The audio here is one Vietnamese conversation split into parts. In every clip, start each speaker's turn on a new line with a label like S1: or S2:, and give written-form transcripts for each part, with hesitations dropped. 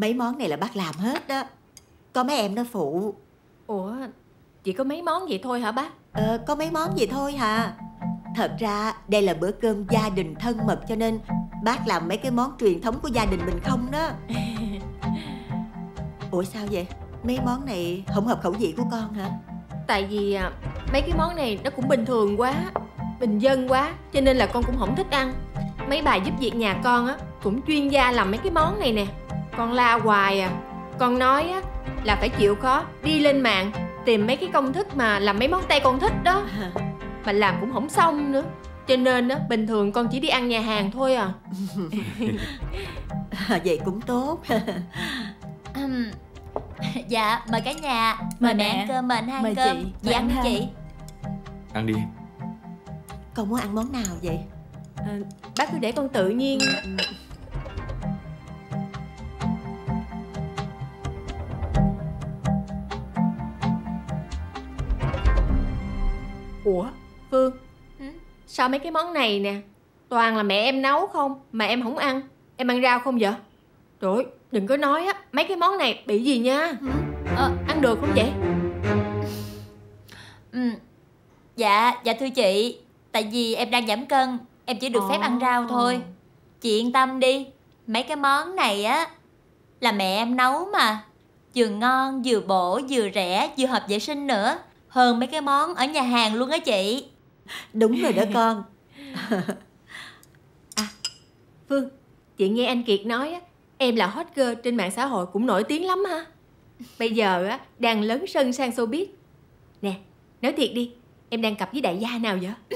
S1: Mấy món này là bác làm hết đó. Có mấy em nó phụ.
S2: Ủa, chỉ có mấy món vậy thôi hả bác?
S1: Có mấy món vậy thôi hả? Thật ra đây là bữa cơm gia đình thân mật, cho nên bác làm mấy cái món truyền thống của gia đình mình không đó. Ủa sao vậy? Mấy món này không hợp khẩu vị của con hả?
S2: Tại vì mấy cái món này nó cũng bình thường quá, bình dân quá, cho nên là con cũng không thích ăn. Mấy bà giúp việc nhà con á cũng chuyên gia làm mấy cái món này nè. Con la hoài à. Con nói á là phải chịu khó đi lên mạng tìm mấy cái công thức mà làm mấy món Tây con thích đó, mà làm cũng không xong nữa. Cho nên á bình thường con chỉ đi ăn nhà hàng thôi à.
S1: Vậy cũng tốt.
S3: Dạ, mời cả nhà. Mời mẹ ăn cơm, mời anh hai ăn cơm. Chị ăn đi chị.
S4: Ăn đi.
S1: Con muốn ăn món nào vậy?
S2: Bác cứ để con tự nhiên. Ủa Phương, sao mấy cái món này nè toàn là mẹ em nấu không mà em không ăn? Em ăn rau không vậy? Trời ơi, đừng có nói á, mấy cái món này bị gì nha. Ăn được không vậy?
S3: Dạ thưa chị, tại vì em đang giảm cân, em chỉ được phép ăn rau thôi. Chị yên tâm đi, mấy cái món này á là mẹ em nấu mà. Vừa ngon, vừa bổ, vừa rẻ, vừa hợp vệ sinh nữa. Hơn mấy cái món ở nhà hàng luôn á chị.
S1: Đúng rồi đó con.
S2: Phương, chị nghe anh Kiệt nói á, em là hot girl trên mạng xã hội cũng nổi tiếng lắm ha. Bây giờ á đang lấn sân sang showbiz. Nè, nói thiệt đi, em đang cặp với đại gia nào vậy?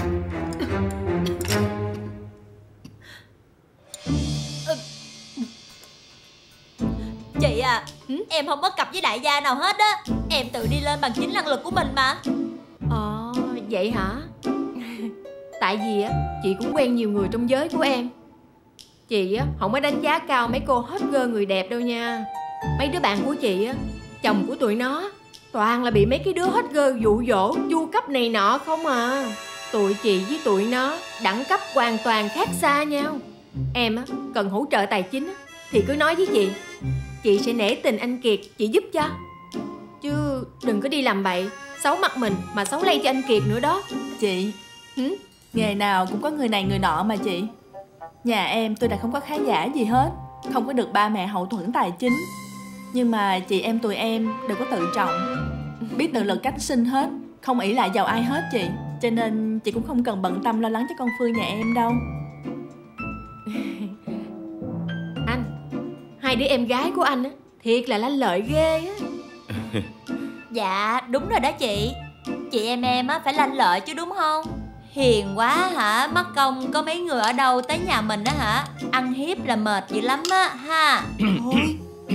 S3: Chị à, em không có cặp với đại gia nào hết á. Em tự đi lên bằng chính năng lực của mình mà.
S2: Vậy hả? Tại vì á chị cũng quen nhiều người trong giới của em. Chị á không có đánh giá cao mấy cô hot girl người đẹp đâu nha. Mấy đứa bạn của chị á, chồng của tụi nó toàn là bị mấy cái đứa hot girl dụ dỗ, chu cấp này nọ không à. Tụi chị với tụi nó đẳng cấp hoàn toàn khác xa nhau. Em á cần hỗ trợ tài chính á, thì cứ nói với chị sẽ nể tình anh Kiệt, chị giúp cho. Chứ đừng có đi làm bậy, xấu mặt mình mà xấu lây cho anh Kiệt nữa đó.
S5: Chị, nghề nào cũng có người này người nọ mà chị. Nhà em tôi đã không có khá giả gì hết, không có được ba mẹ hậu thuẫn tài chính. Nhưng mà chị em tụi em đều có tự trọng, biết tự lực cách sinh hết, không ỷ lại vào ai hết chị. Cho nên chị cũng không cần bận tâm lo lắng cho con Phương nhà em đâu.
S2: Anh, hai đứa em gái của anh á thiệt là lanh lợi ghê á.
S3: Dạ đúng rồi đó chị. Chị em á phải lanh lợi chứ đúng không? Hiền quá hả? Mất công có mấy người ở đâu tới nhà mình á hả, ăn hiếp là mệt dữ lắm á ha.
S1: Thôi.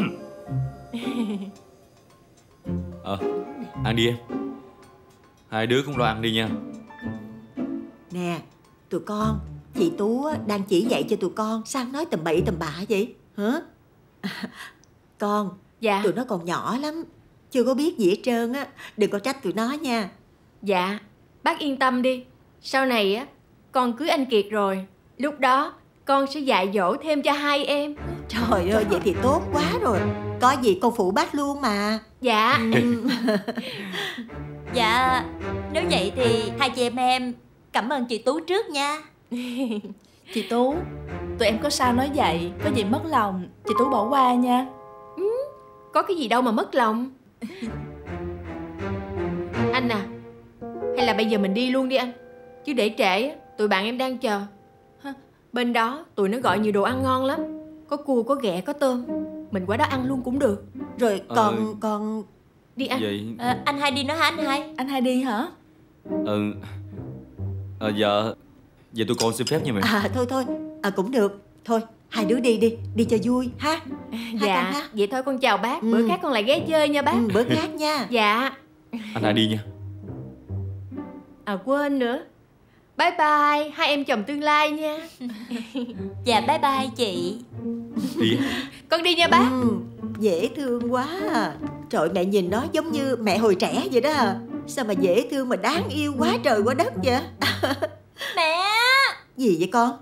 S4: Ăn đi em. Hai đứa cũng lo ăn đi nha.
S1: Nè, tụi con, chị Tú đang chỉ dạy cho tụi con, sao nói tầm bậy tầm bạ vậy? Hả? Con,
S2: dạ.
S1: Tụi nó còn nhỏ lắm, chưa có biết gì hết trơn á, đừng có trách tụi nó nha.
S2: Dạ, bác yên tâm đi. Sau này á, con cưới anh Kiệt rồi, lúc đó con sẽ dạy dỗ thêm cho hai em.
S1: Trời ơi, vậy thì tốt quá rồi. Có gì con phụ bác luôn mà.
S2: Dạ.
S3: Dạ, nếu vậy thì hai chị em cảm ơn chị Tú trước nha.
S5: Chị Tú, tụi em có sao nói vậy, có gì mất lòng chị Tú bỏ qua nha.
S2: Có cái gì đâu mà mất lòng. Anh à, hay là bây giờ mình đi luôn đi anh. Chứ để trễ á, tụi bạn em đang chờ. Bên đó tụi nó gọi nhiều đồ ăn ngon lắm, có cua, có ghẹ, có tôm. Mình qua đó ăn luôn cũng được.
S1: Rồi còn
S2: đi ăn
S4: vậy.
S3: Anh hai đi nữa hả anh hai?
S5: Anh hai đi hả?
S4: Dạ. Vậy tụi con xin phép nha mẹ.
S1: Thôi cũng được. Thôi hai đứa đi cho vui ha.
S2: Dạ ha. Vậy thôi con chào bác. Bữa khác con lại ghé chơi nha bác.
S1: Bữa khác nha.
S2: Dạ.
S4: Anh hai đi nha.
S2: Quên nữa. Bye bye hai em chồng tương lai nha.
S3: Dạ bye bye chị.
S4: Đi.
S2: Con đi nha bác.
S1: Dễ thương quá à. Trời, mẹ nhìn nó giống như mẹ hồi trẻ vậy đó. Sao mà dễ thương mà đáng yêu quá trời quá đất vậy?
S3: Mẹ.
S1: Gì vậy con?
S3: Cái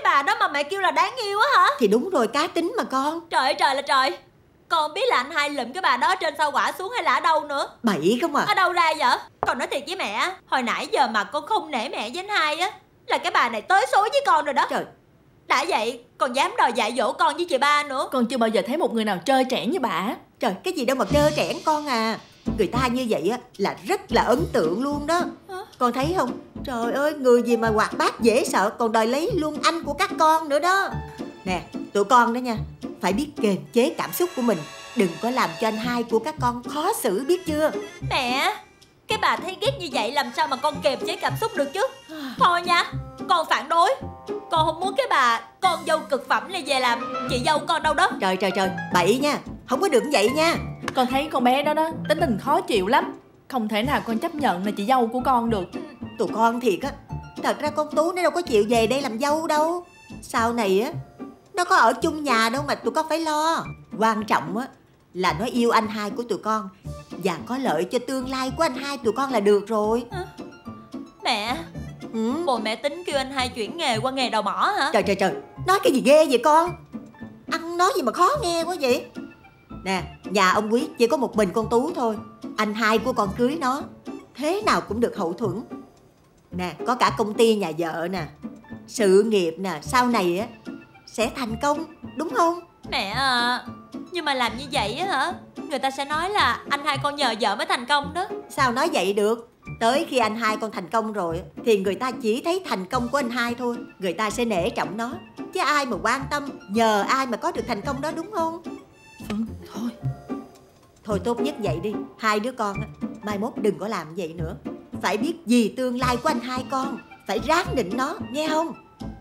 S3: Cái bà đó mà mẹ kêu là đáng yêu á hả?
S1: Thì đúng rồi, cá tính mà con.
S3: Trời ơi trời là trời. Con không biết là anh hai lụm cái bà đó ở trên sao hỏa xuống hay là ở đâu nữa.
S1: Bậy không à.
S3: Ở đâu ra vậy? Con nói thiệt với mẹ, hồi nãy giờ mà con không nể mẹ với anh hai á, là cái bà này tới số với con rồi đó.
S1: Trời.
S3: Đã vậy còn dám đòi dạy dỗ con với chị ba nữa.
S5: Con chưa bao giờ thấy một người nào trơ trẽn như bà.
S1: Trời, cái gì đâu mà trơ trẽn con à. Người ta như vậy á là rất là ấn tượng luôn đó. Con thấy không? Trời ơi, người gì mà hoạt bát dễ sợ, còn đòi lấy luôn anh của các con nữa đó. Nè, tụi con đó nha, phải biết kiềm chế cảm xúc của mình. Đừng có làm cho anh hai của các con khó xử, biết chưa?
S3: Mẹ, cái bà thấy ghét như vậy làm sao mà con kiềm chế cảm xúc được chứ. Thôi nha, con phản đối. Con không muốn cái bà con dâu cực phẩm này về làm chị dâu con đâu đó.
S1: Trời trời trời, bậy nha, không có được như vậy nha.
S5: Con thấy con bé đó tính tình khó chịu lắm. Không thể nào con chấp nhận là chị dâu của con được.
S1: Tụi con thiệt á, thật ra con Tú nó đâu có chịu về đây làm dâu đâu. Sau này á, nó có ở chung nhà đâu mà tụi con phải lo. Quan trọng á là nó yêu anh hai của tụi con và có lợi cho tương lai của anh hai tụi con là được rồi.
S3: Mẹ, bộ mẹ tính kêu anh hai chuyển nghề qua nghề đào mỏ hả?
S1: Trời trời trời, nói cái gì ghê vậy con? Ăn nói gì mà khó nghe quá vậy? Nè, nhà ông Quý chỉ có một mình con Tú thôi. Anh hai của con cưới nó, thế nào cũng được hậu thuẫn. Nè, có cả công ty nhà vợ nè, sự nghiệp nè, sau này á sẽ thành công, đúng không?
S3: Mẹ à, nhưng mà làm như vậy á hả, người ta sẽ nói là anh hai con nhờ vợ mới thành công đó.
S1: Sao nói vậy được? Tới khi anh hai con thành công rồi thì người ta chỉ thấy thành công của anh hai thôi. Người ta sẽ nể trọng nó, chứ ai mà quan tâm nhờ ai mà có được thành công đó, đúng không?
S5: Thôi.
S1: Thôi tốt nhất vậy đi. Hai đứa con á, mai mốt đừng có làm vậy nữa. Phải biết vì tương lai của anh hai con, phải ráng định nó, nghe không?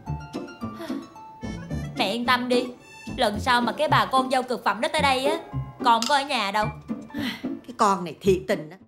S3: Mẹ yên tâm đi, lần sau mà cái bà con dâu cực phẩm đó tới đây á, con không có ở nhà đâu.
S1: Cái con này thiệt tình á.